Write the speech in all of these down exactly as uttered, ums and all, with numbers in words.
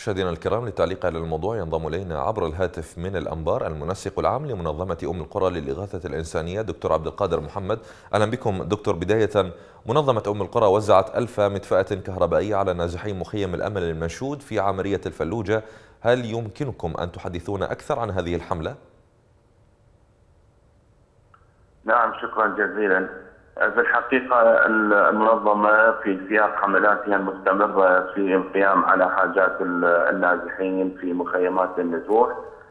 مشاهدينا الكرام، للتعليق على الموضوع ينضم إلينا عبر الهاتف من الأنبار المنسق العام لمنظمة أم القرى للإغاثة الإنسانية دكتور عبد القادر محمد. أهلا بكم دكتور. بداية، منظمة أم القرى وزعت ألف مدفأة كهربائية على نازحي مخيم الأمل المنشود في عمرية الفلوجة. هل يمكنكم أن تحدثونا أكثر عن هذه الحملة؟ نعم، شكرا جزيلا. في الحقيقة المنظمة في سياق حملاتها المستمرة في القيام على حاجات النازحين في مخيمات النزوح،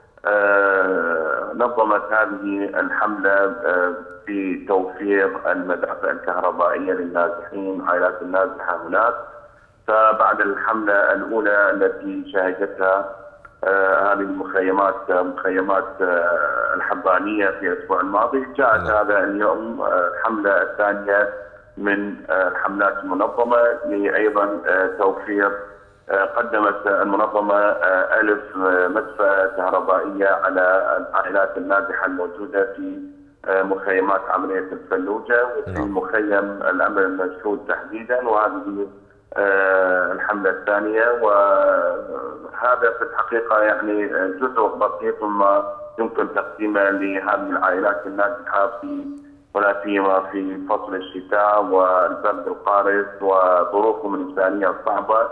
نظمت هذه الحملة في توفير المدافع الكهربائية للنازحين، عائلات النازحة هناك. فبعد الحملة الأولى التي شهدتها هذه المخيمات مخيمات الحبانية في الأسبوع الماضي، جاءت هذا اليوم الحملة الثانية من الحملات المنظمة لأيضا توفير. قدمت المنظمة ألف مدفأة كهربائية على العائلات النازحة الموجودة في مخيمات عملية الفلوجة وفي مخيم الأمل المنشود تحديدا، وهذه الحملة الثانية. وهذا في الحقيقة يعني جزء بسيط مما يمكن تقديمه لهذه العائلات النازحة في ولا سيما في فصل الشتاء والبرد القارس وظروفهم الإنسانية الصعبة.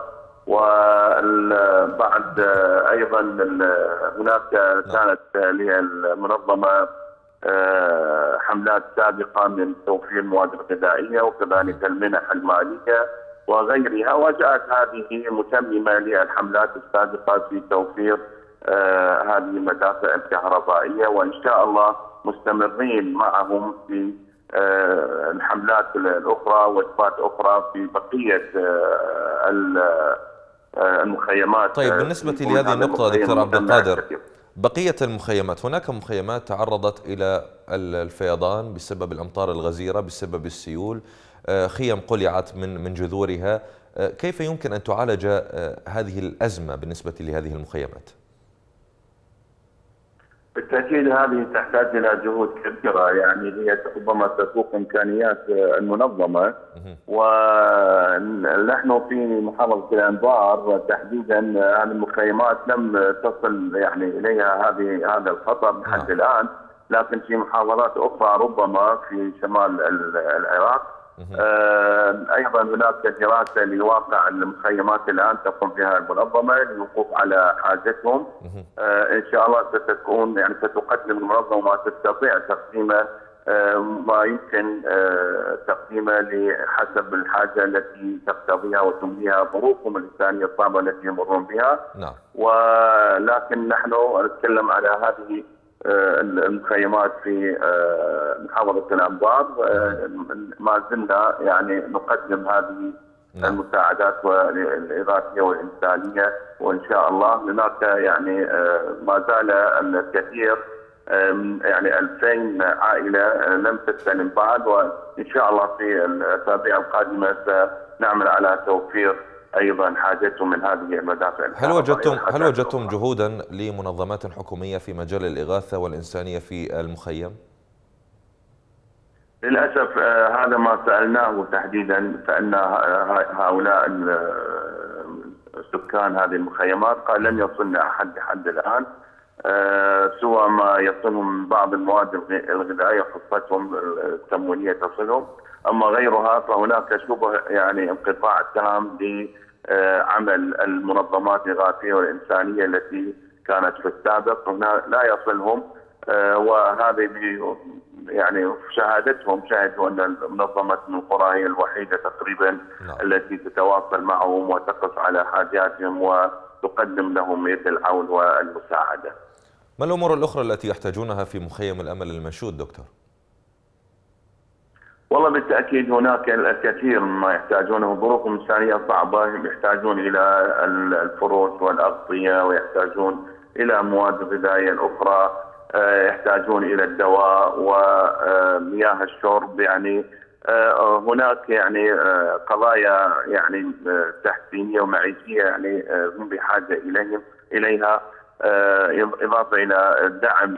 وبعد أيضا هناك كانت للمنظمة حملات سابقة من توفير مواد غذائية وكذلك المنح المالية وغيرها، وجاءت هذه متممة للحملات السابقة في توفير آه هذه المدافع الكهربائية، وإن شاء الله مستمرين معهم في آه الحملات الأخرى وجبات أخرى في بقية آه المخيمات. طيب، بالنسبة لهذه النقطة دكتور عبد القادر، بقية المخيمات، هناك مخيمات تعرضت إلى الفيضان بسبب الأمطار الغزيرة بسبب السيول، خيم قلعت من من جذورها. كيف يمكن أن تعالج هذه الأزمة بالنسبة لهذه المخيمات؟ بالتأكيد هذه تحتاج إلى جهود كبيرة، يعني هي ربما تفوق إمكانيات المنظمة. ونحن في محافظة الأنبار تحديدا هذه المخيمات لم تصل يعني إليها هذه هذا الخطر لحد الآن، لكن في محافظات أخرى ربما في شمال العراق آه ايضا هناك دراسه لواقع المخيمات الان تقوم بها المنظمه للوقوف على حاجتهم. آه ان شاء الله ستكون يعني ستقدم المنظمه ما تستطيع تقديمه آه ما يمكن آه تقديمه لحسب الحاجه التي تقتضيها وتمليها ظروفهم الانسانيه الصعبه التي يمرون بها. نعم. ولكن نحن نتكلم على هذه المخيمات في محافظة الأنبار، ما زلنا يعني نقدم هذه المساعدات الإغاثية والإنسانية، وإن شاء الله هناك يعني ما زال الكثير يعني ألفين عائلة لم تستلم بعد، وإن شاء الله في الأسابيع القادمة سنعمل على توفير أيضا حاجتهم من هذه المدافع. هل وجدتم هل وجدتم جهودا لمنظمات حكومية في مجال الإغاثة والإنسانية في المخيم؟ للأسف هذا ما سألناه تحديدا، فإن هؤلاء سكان هذه المخيمات قال لم يصلنا أحد لحد الآن سوى ما يصلهم من بعض المواد الغذائية خاصتهم التموينية تصلهم، أما غيرها فهناك شبه يعني انقطاع تام لعمل المنظمات الإغاثية والإنسانية التي كانت في السابق، هنا لا يصلهم. وهذه يعني شهادتهم شهدوا أن منظمة القرى هي الوحيدة تقريبا التي تتواصل معهم وتقف على حاجاتهم وتقدم لهم يد العون والمساعدة. ما الأمور الأخرى التي يحتاجونها في مخيم الأمل المنشود دكتور؟ والله بالتأكيد هناك الكثير مما يحتاجونه، ظروفهم إنسانية صعبة، يحتاجون إلى الفروش والأغطية، ويحتاجون إلى مواد غذائية أخرى، يحتاجون إلى الدواء ومياه الشرب. يعني هناك يعني قضايا يعني تحسينية ومعيشية يعني هم بحاجة إليهم إليها، إضافة إلى دعم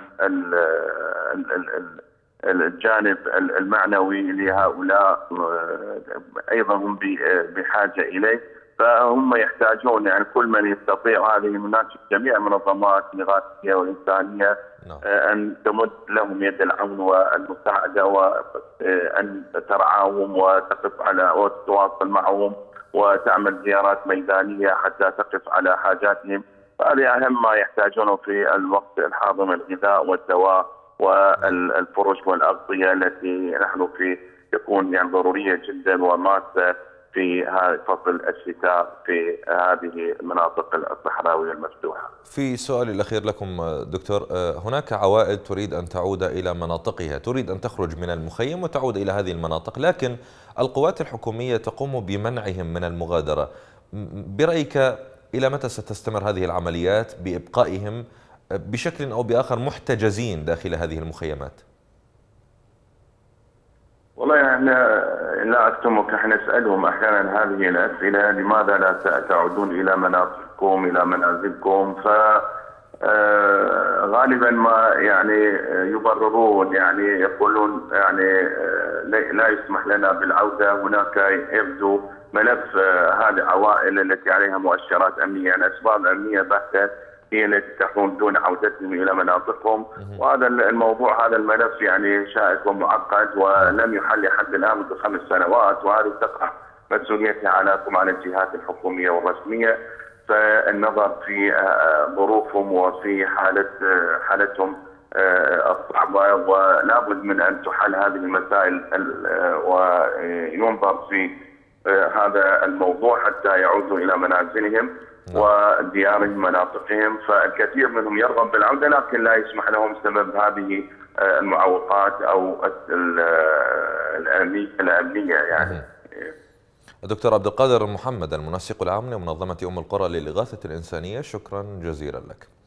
الجانب المعنوي لهؤلاء أيضا هم بحاجة إليه. فهم يحتاجون يعني كل من يستطيع هذه هناك جميع المنظمات الإغاثية والإنسانية أن تمد لهم يد العون والمساعدة، وأن ترعاهم وتقف على وتتواصل معهم وتعمل زيارات ميدانية حتى تقف على حاجاتهم. فهذه أهم ما يحتاجونه في الوقت الحاضر من الغذاء والدواء والفرش والأغطية التي نحن في تكون يعني ضرورية جدا وماسة في فصل الشتاء في هذه المناطق الصحراوية المفتوحة. في سؤالي الأخير لكم دكتور، هناك عوائل تريد أن تعود إلى مناطقها، تريد أن تخرج من المخيم وتعود إلى هذه المناطق، لكن القوات الحكومية تقوم بمنعهم من المغادرة. برأيك إلى متى ستستمر هذه العمليات بإبقائهم بشكل أو بآخر محتجزين داخل هذه المخيمات؟ والله يعني لا أكتمك، احنا نسألهم أحيانا هذه الأسئلة: لماذا لا تعودون إلى مناطقكم إلى منازلكم؟ ف غالبا ما يعني يبررون، يعني يقولون يعني لا يسمح لنا بالعودة. هناك يبدو ملف هذه عوائل التي عليها مؤشرات أمنية، يعني أسباب أمنية بحتة هي التي تحول دون عودتهم إلى مناطقهم. وهذا الموضوع هذا الملف يعني شائك ومعقد ولم يحل لحد الآن منذ خمس سنوات، وهذه تقع مسؤوليتها عليكم على الجهات الحكومية والرسمية. فالنظر في ظروفهم وفي حالة حالتهم الصعبة، ولا بد من أن تحل هذه المسائل وينظر في هذا الموضوع حتى يعودوا إلى منازلهم وديارهم مناطقهم. فالكثير منهم يرغب بالعودة لكن لا يسمح لهم بسبب هذه المعوقات أو الأمنية يعني. دكتور عبد القادر محمد، المنسق العام لمنظمة أم القرى للإغاثة الإنسانية، شكرا جزيلا لك.